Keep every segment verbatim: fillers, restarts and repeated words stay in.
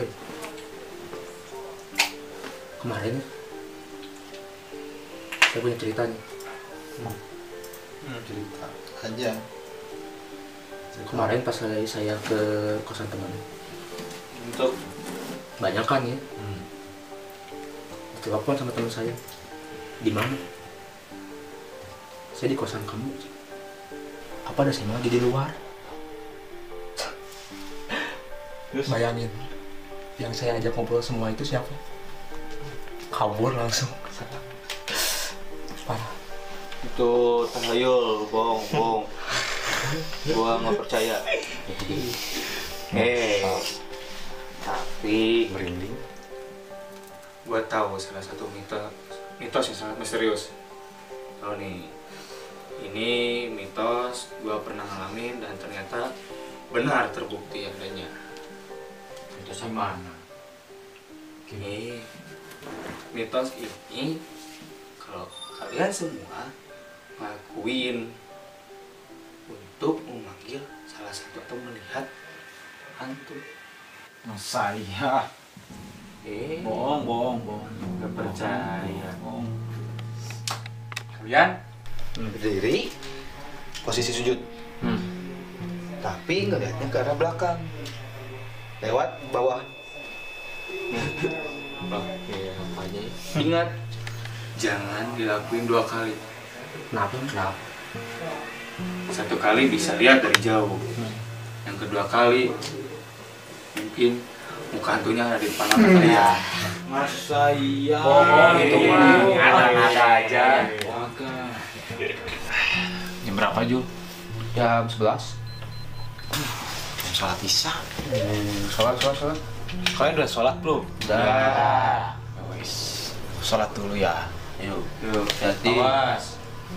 apa ya? Kemarin saya punya cerita nih. Hmm. Hmm, cerita aja. Cerita. Kemarin pas saya, saya ke kosan teman. Untuk Banyak kan ya? hmm. Telepon sama teman saya. Di mana? Saya di kosan kamu. Apa ada semua lagi di luar? Terus Bayangin, yang saya ajak ngobrol semua itu siapa? Kabur langsung. Parah. itu tahayul, bohong, bohong. Gua nggak percaya. Eh, tapi Merinding. Gua tahu salah satu mitos mitos yang sangat misterius. Tahu nih, ini mitos gua pernah ngalamin dan ternyata benar terbukti adanya. Mitos apa? Oke, mitos ini kalau kalian semua ngakuin untuk memanggil salah satu atau melihat hantu. saya Eh, bohong, bohong, bohong. nggak percaya. Bohong. Kalian Berdiri, posisi sujud, Hmm. tapi ngelihatnya ke arah belakang, lewat bawah. Oke, apa aja ya? ingat, jangan dilakuin dua kali. Kenapa? Kenapa? Satu kali bisa lihat dari jauh. Yang kedua kali mungkin muka hantunya ada di depan mata kalian. Masa iya? Bohong itu mah, Iya. ngada-ngada aja. Kagak. Jam berapa, Jul? Jam sebelas. Sholat isya. Hmm, sholat, sholat, sholat. Kalian udah sholat belum? Udah. Wis. Sholat dulu ya. Yuk. Yuk, Hati. awas.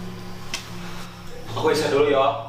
Aku isya dulu ya.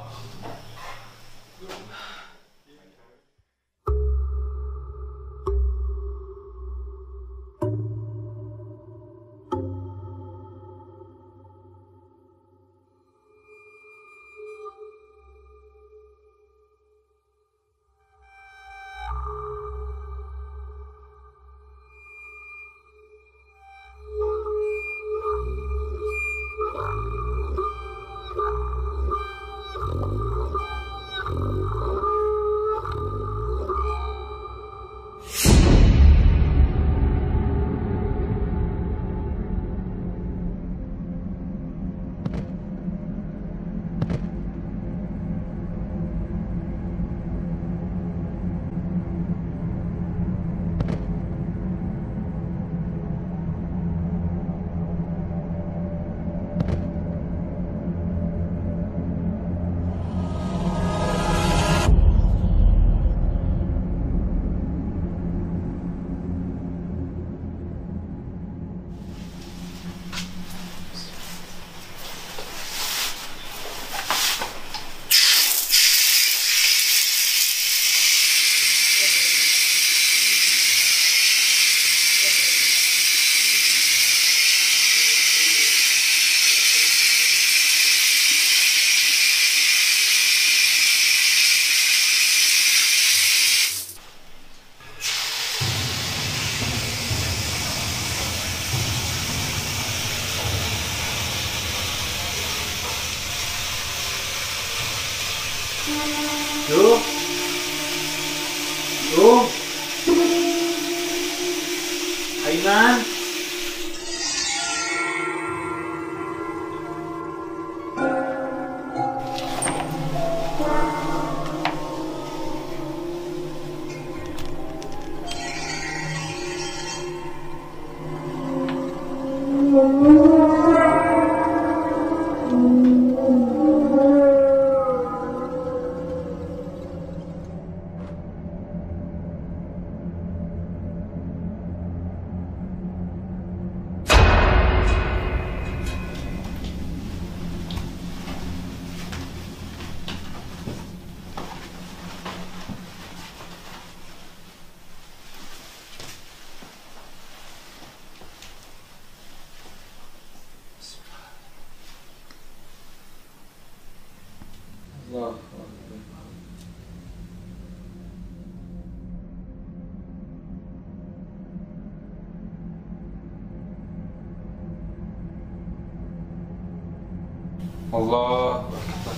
Allahu Akbar.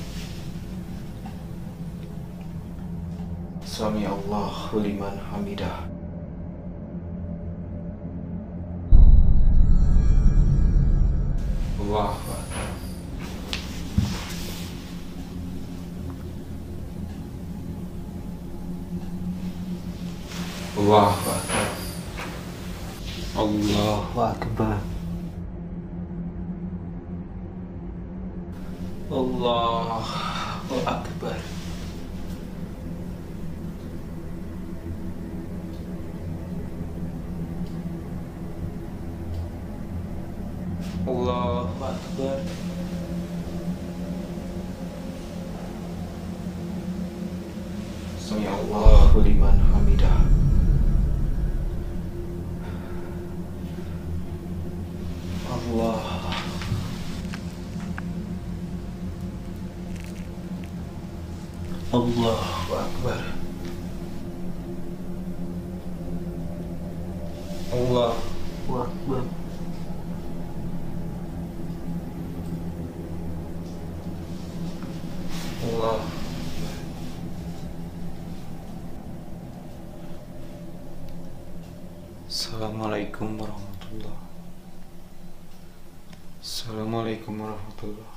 Sami Allahu liman hamidah. Allahu Akbar. Allahu Akbar. Allahu Akbar. Allahu Akbar. Allahu Akbar. Sami Allahu liman hamidah. Allah. Allahu Akbar. Allahu Akbar. Allah. Assalamualaikum warahmatullahi. Assalamualaikum warahmatullahi.